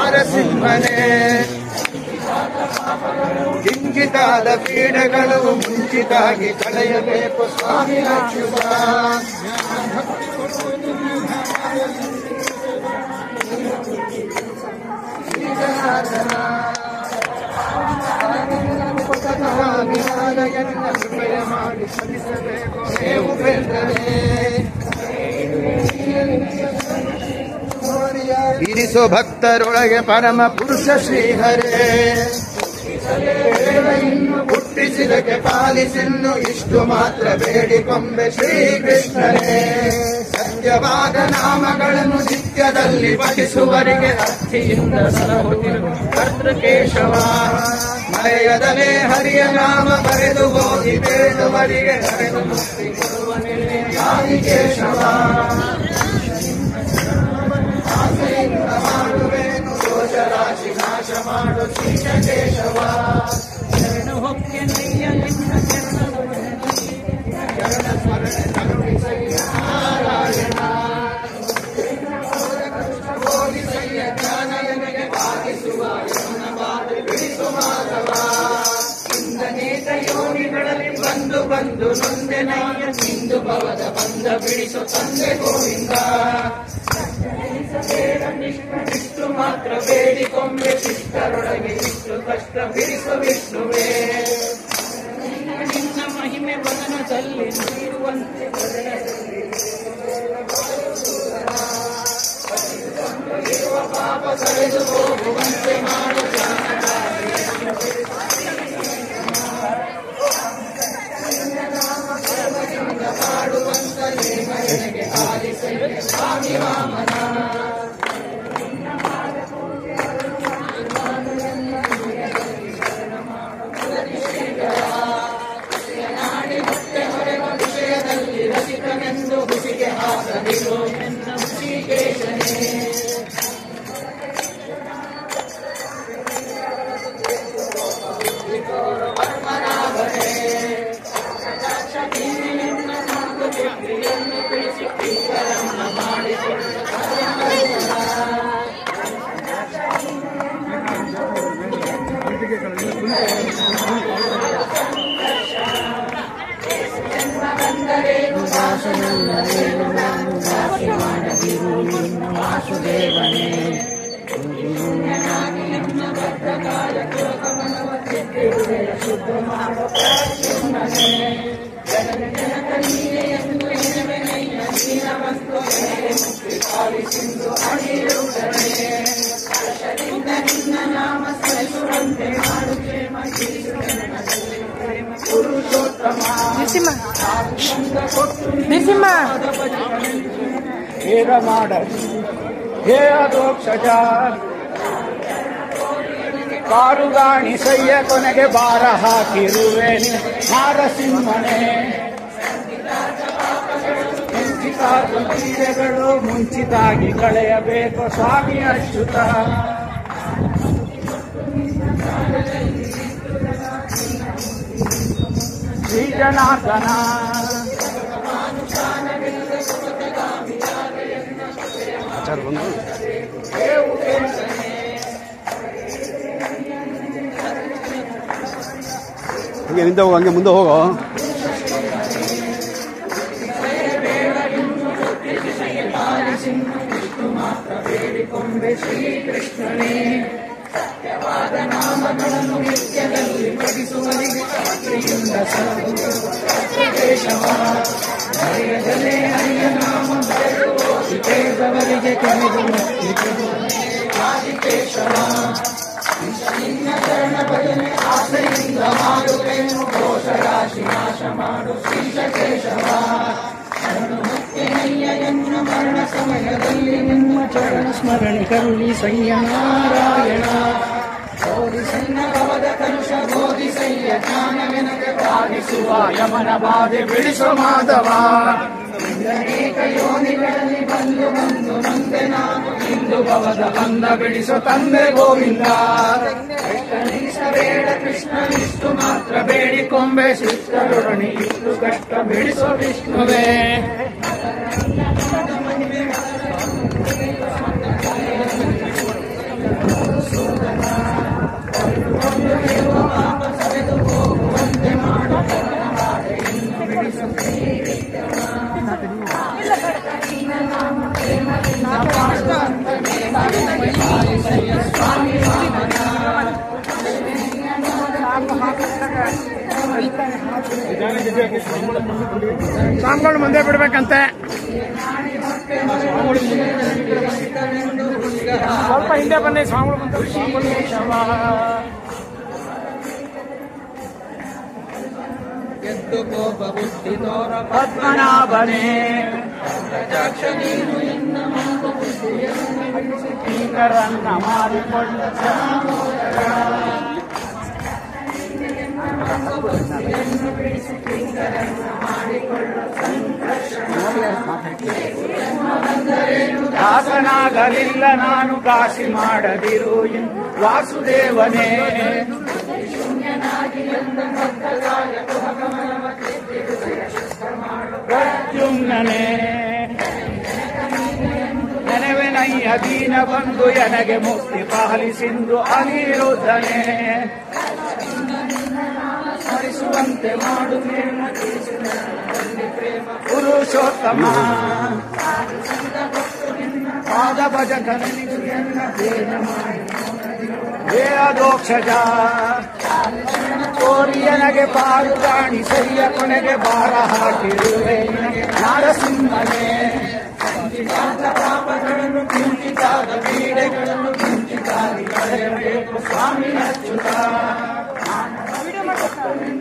ನಾರಸಿಂಹನೇ ಹಿಂಗಿತಾದ ಪೀಡೆಗಳು ಮುಂಚಿತಾಗಿ ಕಳೆಯಬೇಕು ಸ್ವಾಮಿ ಅಚ್ಯುತ ಕೃಪೆಯ ಮಾಡಿ ಸಲ್ಲಿಸಬೇಕು ಹೇ ಉಪೇಂದ್ರನೇ ಇರಿಸೋ ಭಕ್ತರೊಳಗೆ ಪರಮ ಪುರುಷ ಶ್ರೀಹರೇ ಹುಟ್ಟಿಸಿದಕ್ಕೆ ಪಾಲಿಸಿನ್ನು ಇಷ್ಟು ಮಾತ್ರ ಬೇಡಿಕೊಂಬೆ ಶ್ರೀಕೃಷ್ಣರೇ ಸತ್ಯವಾದ ನಾಮಗಳನ್ನು ನಿತ್ಯದಲ್ಲಿ ಪಠಿಸುವರಿಗೆ ಅರ್ಥಿಯಿಂದ ಸಲಹುತ್ತಿರುವ ಕರ್ತೃಕೇಶವ ಮರೆಯದಲೇ ಹರಿಯ ನಾಮ ಬರೆದು ಗೋಧಿ ಬೇಡುವರಿಗೆ ಕರೆದು ಮುಕ್ತಿ ಕೊಡುವನೇ ಆದಿಕೇಶವ ಆಸೆಯಿಂದ ಮಾಡುವೇನು ದೋಷ ರಾಶಿ ನಾಶ ಮಾಡು ಶ್ರೀಕೇಶವ ಶರಣ ಹೊಕ್ಕೆ ನಯ್ಯ ನಿನ್ನ ಶರಣ ಸ್ಮರಣೆ ಕರುಣಿಸಯ್ಯ ನಾರಾಯಣ ಬೋಧಿಸಯ್ಯ ಜ್ಞಾನಯನಿಗೆ ಬಾಧಿಸುವ ಯಮನ ಬಾಧೆ ಬಿಡಿಸು ಮಾಧವ ಇಂದನೇಕ ಯೋನಿಗಳಲ್ಲಿ ಬಂದು ಬಂದು ನೊಂದೆ ನಯ್ಯ ಸಿಂಧು ಭವದ ಬಂದ ಬಿಡಿಸು ತಂದೆ ಗೋವಿಂದ ಇಷ್ಟು ಮಾತ್ರ ಬೇಡಿಕೊಂಬೆ ಶಿಷ್ಟರೊಳಗೆ ಇಷ್ಟು ಕಷ್ಟ ಬಿಡಿಸು ವಿಷ್ಣುವೇ ನಿನ್ನ ಮಹಿಮೆ ವದನದಲ್ಲಿ ನೀಡುವಂತೆ ಇರುವ ಪಾಪ ಕಳೆದು ಹೋಗುವಂತೆ ಮಾಡು ಮಾಡುವಂತಲೇ ಮನೆಗೆ ಆಲಿಸಯ್ಯ ಸ್ವಾಮಿ ವಾಮನ ವಿಷಯದಲ್ಲಿ ರಸಿಕನೆಂದು ಹುಸಿಗೆ ಹಾಕದಿರು ಎನ್ನ ಶ್ರೀಕೇಶನೇ ಪದ್ಮನಾಭನೇ ತಿಳಿಸಿ ಕೀರ್ತನನ್ನ ಮಾಡಿಕೊಂಡು ಬಂದರೇನು ದಾಸನಲ್ಲರೇನು ನಾನು ದಾಸಿ ಮಾಡದಿರು ನಿನ್ನ ವಾಸುದೇವನೇ ನನ್ನ ಬದ್ಧಕಾಲ ಲೋಕಮನವ ಚಿತ್ತಿರುವೆಯ ಶುದ್ಧ ಮಾಡೋ ಪ್ರದ್ಯುಮ್ನನೇ ಜನಕ ನೀನೆ ಎಂದು ನೆನವೆನಯ್ಯ ದೀನವಂತು ಮುಕ್ತಿ ಪಾಲಿಸಿಂದು ಅಣಿರುತ್ತನೆ ಹರ್ಷದಿಂದ ನಿನ್ನ ನಾಮ ಸ್ಮರಿಸುವಂತೆ ಮಾಡು ಕ್ಷೇಮ ಪುರುಷೋತ್ತಮ ಹೇರ ಮಾಡ ಹೇ ಅದೋಕ್ಷಜ ಕಾರುಗಾಣಿಸಯ್ಯ ಕೊನೆಗೆ ಬಾರ ಹಾಕಿರುವೆ ನಾರಸಿಂಹನೇ ಪೀಡೆಗಳು ಮುಂಚಿತಾಗಿ ಕಳೆಯಬೇಕು ಸ್ವಾಮಿ ಅಚ್ಯುತ ಶ್ರೀ ಜನಾರ್ದನ ಹಂಗೆ ನಿಂತ ಹೋಗೋ ಹಂಗೆ ಮುಂದೆ ಹೋಗೋ ಬೇಡಿಕೊಂಬೆ ಶ್ರೀಕೃಷ್ಣನೇ ಸತ್ಯವಾದ ನಾಮಗಳನ್ನು ನಿತ್ಯದಲ್ಲಿ ಪಠಿಸುವರಿಗೆ ಭಕ್ತಿಯಿಂದ ಕೇಶವ ಹರಿಯದಲೇ ಹರಿಯ ನಾಮ ಬರೆದುವರಿಗೆ ಕರೆದು ಆದಿಕೇಶವ ನಿನ್ನ ಚರಣ ಭಜನೆ ಆಸೆಯಿಂದ ಮಾಡುವೆನು ದೋಷ ರಾಶಿ ನಾಶ ಮಾಡು ಶ್ರೀಕೇಶವ ಎನ್ನ ಮರಣ ಸಮಯದಲ್ಲಿ ನಿಮ್ಮ ಚರಣ ಸ್ಮರಣೆ ಕರುಣಿಸಯ್ಯ ನಾರಾಯಣ ಬೋಧಿಸನ್ನ ಭವದ ಕಲುಷ ಬೋಧಿಸಯ್ಯ ಜ್ಞಾನವೆನಗೆ ಬಾಧಿಸುವ ಯಮನ ಬಾಧೆ ಬಿಡಿಸು ಮಾಧವ ಅನೇಕ ಯೋನಿಗಳಲ್ಲಿ ಬಂದು ಬಂದು ನೊಂದೆ ನಾನು ಇಂದು ಭವದ ಬಂದ ಬಿಡಿಸು ತಂದೆ ಗೋವಿಂದ ಬೇಡ ಕೃಷ್ಣ ಇಷ್ಟು ಮಾತ್ರ ಬೇಡಿಕೊಂಬೆ ಶಿಷ್ಟರೊಡನೆ ಇಷ್ಟು ಕಷ್ಟ ಬಿಡಿಸೋ ವಿಷ್ಣುವೇ ಸ್ವಾಮಿಗಳು ಮುಂದೆ ಬಿಡ್ಬೇಕಂತೆ. ಸ್ವಲ್ಪ ಹಿಂದೆ ಬನ್ನಿ ಸ್ವಾಮಿಗಳು ಎದ್ದು ಕೋಪ ಬುದ್ಧಿ ತೋರ ಪದ್ಮನಾಭನೇ ಸ್ಪೀಕರನ್ನ ಮಾಡಿಕೊಳ್ಳ ದಾಸನಾಗಲಿಲ್ಲ ನಾನು ಕಾಶಿ ಮಾಡದಿರು ವಾಸುದೇವನೇ ಪ್ರದ್ಯುಮ್ನನೇ ನೆನವೆನಯ್ಯ ದೀನ ಬಂದು ಎನಗೆ ಮುಕ್ತಿ ಪಾಲಿಸಿಂದು ಅನಿರುದ್ಧನೇ ಸ್ಮರಿಸುವಂತೆ ಮಾಡು ಪುರುಷೋತ್ತಮ ಪಾದ ಭಜಕನಿಯನ್ನ ವೇದೋಕ್ಷಜ ಕೋರಿಯನಗೆ ಪಾರು ಗಾಣಿ ಸರಿಯ ಕೊನೆಗೆ ಭಾರ ಹಾಕಿರುವೆ ನಾರಸಿಂಹನೇ ಪಾಪಗಳನ್ನು ಕಿಂಚಿತಾದ ಪೀಡೆಗಳನ್ನು ಕಿಂಚಿತಾಗಿ ಕಳೆಯಬೇಕು ಸ್ವಾಮಿ ಅಚ್ಯುತ